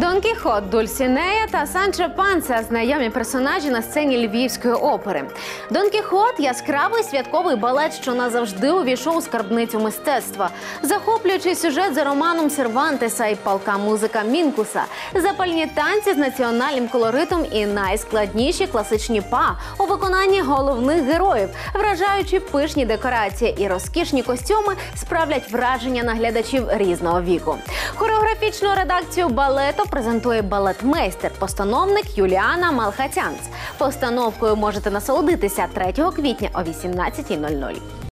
Дон Кіхот, Дульсінея та Санчо Панса – знайомі персонажі на сцені Львівської опери. Дон Кіхот – яскравий святковий балет, що назавжди увійшов у скарбницю мистецтва. Захоплюючий сюжет за романом Сервантеса і палка музика Мінкуса, запальні танці з національним колоритом і найскладніші класичні па у виконанні головних героїв, вражаючі пишні декорації і розкішні костюми справлять враження на глядачів різного віку. Хореографічну редакцію балету презентує балетмейстер, постановник Юліана Малхатянц. Постановкою можете насолодитися 3 квітня о 18:00.